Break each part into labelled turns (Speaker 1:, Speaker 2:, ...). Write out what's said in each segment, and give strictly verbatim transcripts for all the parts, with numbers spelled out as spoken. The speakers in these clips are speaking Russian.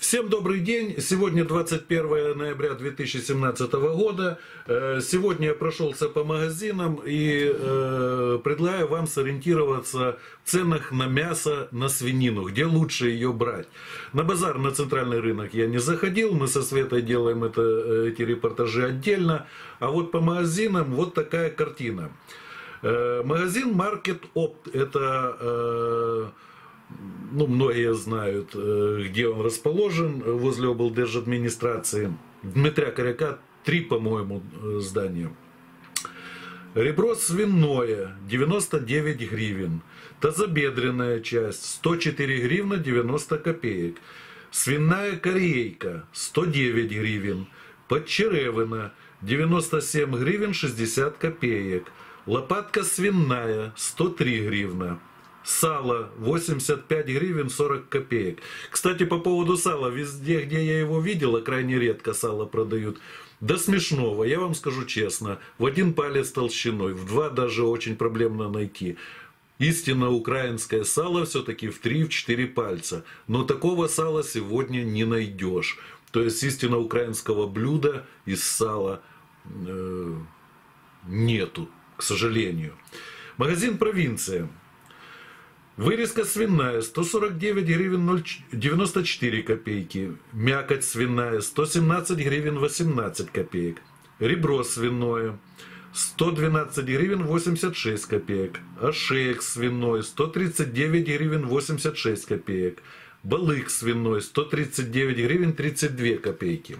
Speaker 1: Всем добрый день. Сегодня двадцать первое ноября две тысячи семнадцатого года. Сегодня я прошелся по магазинам и предлагаю вам сориентироваться в ценах на мясо, на свинину, где лучше ее брать. На базар, на центральный рынок я не заходил, мы со Светой делаем это, эти репортажи отдельно. А вот по магазинам вот такая картина. Магазин Market Opt, это... Ну, многие знают, где он расположен, возле облдержадминистрации. Дмитрия Коряка, три, по-моему, здания. Ребро свиное девяносто девять гривен. Тазобедренная часть сто четыре гривны девяносто копеек. Свиная корейка сто девять гривен. Подчеревина девяносто семь гривен шестьдесят копеек. Лопатка свиная сто три гривна. Сало восемьдесят пять гривен сорок копеек. Кстати, по поводу сала, везде, где я его видел, а крайне редко сало продают, до смешного, я вам скажу честно, в один палец толщиной, в два даже очень проблемно найти. Истинно украинское сало все-таки в три-четыре пальца, но такого сала сегодня не найдешь. То есть истинно украинского блюда из сала э, нету, к сожалению. Магазин «Провинция». Вырезка свиная сто сорок девять гривен девяносто четыре копейки. Мякоть свиная сто семнадцать гривен восемнадцать копеек. Ребро свиное сто двенадцать гривен восемьдесят шесть копеек. Ошеек свиной сто тридцать девять гривен восемьдесят шесть копеек. Балык свиной сто тридцать девять гривен тридцать две копейки.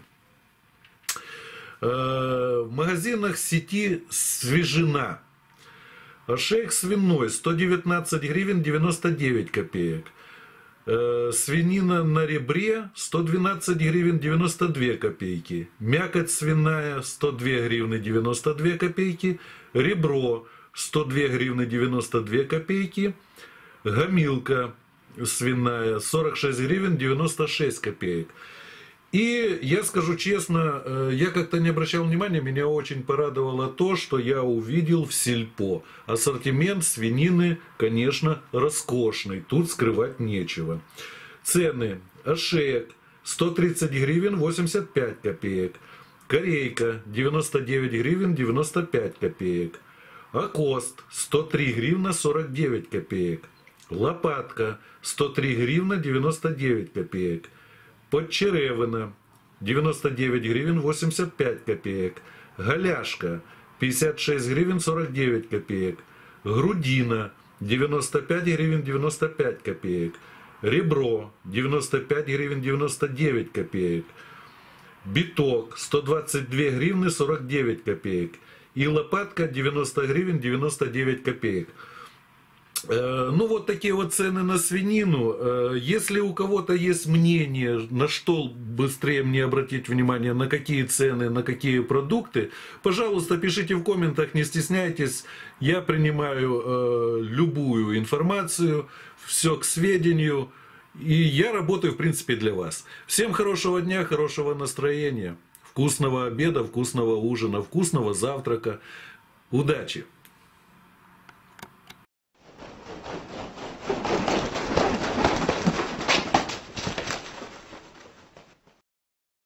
Speaker 1: В магазинах сети свежина. Ошеек свиной сто девятнадцать гривен девяносто девять копеек. Э, свинина на ребре сто двенадцать гривен девяносто две копейки. Мякоть свиная сто две гривны девяносто две копейки. Ребро сто две гривны девяносто две копейки. Гомилка свиная сорок шесть гривен девяносто шесть копеек. И я скажу честно, я как-то не обращал внимания, меня очень порадовало то, что я увидел в сельпо. Ассортимент свинины, конечно, роскошный, тут скрывать нечего. Цены. Ошеек сто тридцать гривен восемьдесят пять копеек. Корейка девяносто девять гривен девяносто пять копеек. Акост сто три гривна сорок девять копеек. Лопатка сто три гривна девяносто девять копеек. Подчеревина девяносто девять гривен восемьдесят пять копеек. Голяшка пятьдесят шесть гривен сорок девять копеек. Грудина девяносто пять гривен девяносто пять копеек. Ребро девяносто пять гривен девяносто девять копеек. Биток сто двадцать две гривны сорок девять копеек. И лопатка девяносто гривен девяносто девять копеек. Ну вот такие вот цены на свинину. Если у кого-то есть мнение, на что быстрее мне обратить внимание, на какие цены, на какие продукты, пожалуйста, пишите в комментах, не стесняйтесь. Я принимаю любую информацию, все к сведению. И я работаю, в принципе, для вас. Всем хорошего дня, хорошего настроения, вкусного обеда, вкусного ужина, вкусного завтрака. Удачи!